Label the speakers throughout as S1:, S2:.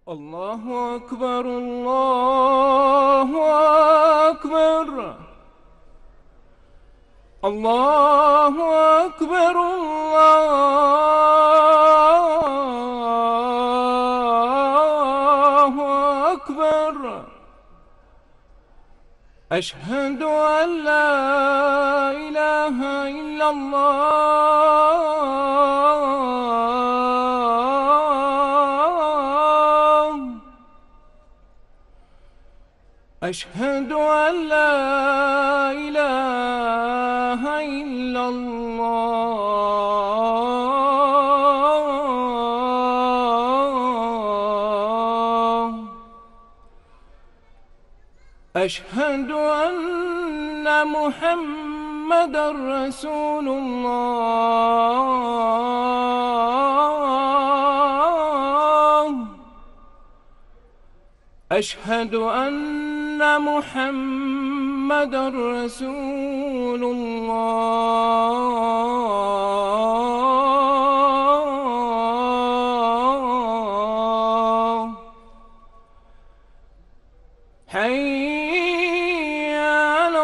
S1: الله أكبر الله أكبر الله أكبر الله أكبر. أشهد أن لا إله إلا الله. أشهد أن لا إله إلا الله. أشهد أن محمدًا رسول الله. أشهد أن محمدًا رسول الله. حي على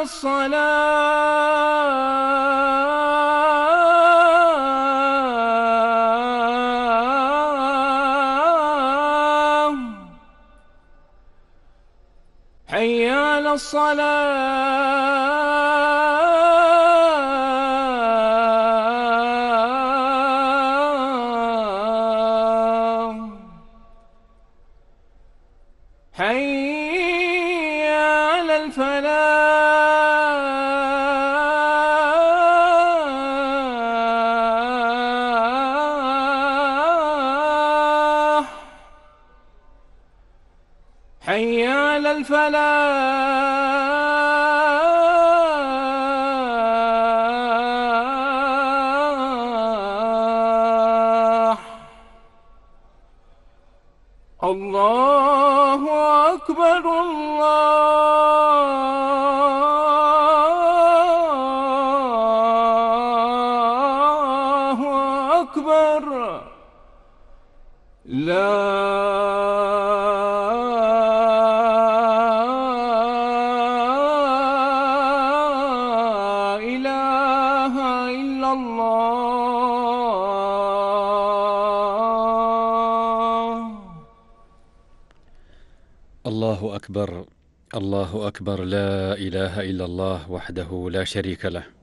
S1: الصلاة. حي على الصلاة. حي على الفلاح. حي على الفلاح. الله أكبر الله أكبر. لا إله إلا الله.
S2: الله أكبر الله أكبر، لا إله إلا الله وحده لا شريك له،